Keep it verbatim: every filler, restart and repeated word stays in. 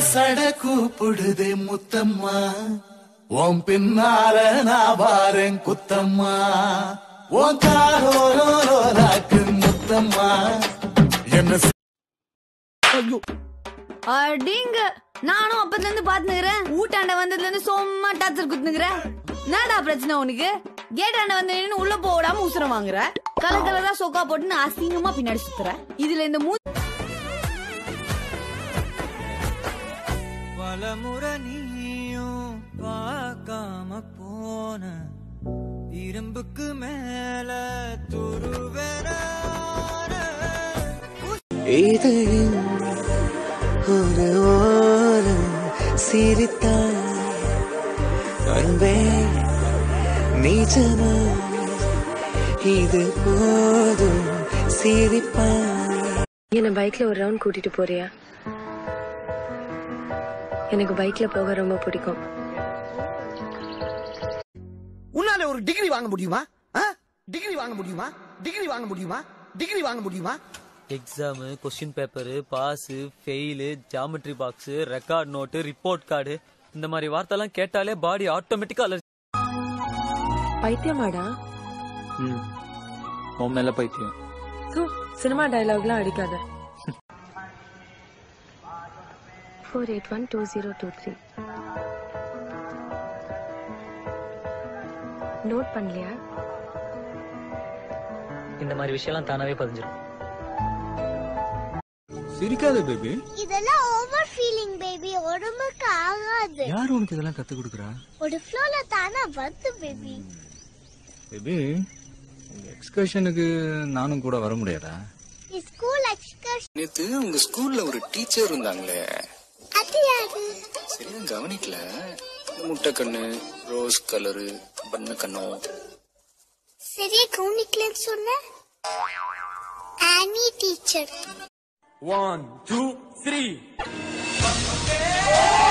சட கூப்பிடுதே முத்தம்மா ஓம் பின்னால நான் வாரேன் குத்தம்மா ஓன் காரோராக்கு முத்தம்மா என்ன அடிங்க நானும் அப்பத்துல இருந்து பாத்துக்கிறேன் ஊட்டாண்ட வந்ததுல இருந்து சும்மா டாச்சர் குத்துனுக்குறேன் என்னடா பிரச்சனை உனக்கு கேட்டாண்ட வந்து உள்ள போடாம உசுரம் வாங்குற கலர் கலரா சொக்கா போட்டுன்னு அசிங்கமா பின்னாடி சுத்துற இதுல இந்த மூ பலமுறை நீயும் பார்க்காம போன இரும்புக்கு மேல துருவேற இது ஒரு ஓரம் சிரித்தான் அன்பே நிஜமா இது போதும் சிரிப்பான். என்ன பைக்ல ஒரு ரவுண்ட் கூட்டிட்டு போறியா? எனக்கு பைக்ல போக ரொம்ப பிடிக்கும். உன்னால ஒரு டிகிரி வாங்க முடியுமா? டிகிரி வாங்க முடியுமா? டிகிரி வாங்க முடியுமா? டிகிரி வாங்க முடியுமா? Exam, question paper, pass, fail, geometry box, record note, report card இந்த மாதிரி வார்த்தைலாம் கேட்டாலே பாடி ஆட்டோமேட்டிக்கா அலர்ஜி. பைத்தியமாடா? ம். உன் மேல பைத்தியம். சோ சினிமா டயலாக்லாம் அடிக்காத. four eight one two zero two three note பண்ணலையா? இந்த மாதிரி விஷயம்லாம் தானாவே பதிஞ்சிரும். சிரிக்காத பேபி. இதெல்லாம் ஓவர் ஃபீலிங் பேபி. உடம்புக்கு ஆகாது. யார் உனக்கு இதெல்லாம் கத்து கொடுக்கறா? ஒரு ஃப்ளோல தானா வந்து பேபி. பேபி இந்த எக்ஸ்கர்ஷனுக்கு நானும் கூட வர முடியாதா? School excursion. நேத்து உங்க ஸ்கூல்ல ஒரு டீச்சர் இருந்தாங்களே அது யாரு? சரியா கவனிக்கல. முட்டை கண்ணு, ரோஸ் கலரு, பண்ண கண்ணம். சரியா கவனிக்கலன்னு சொன்ன Annie teacher. One, two, three.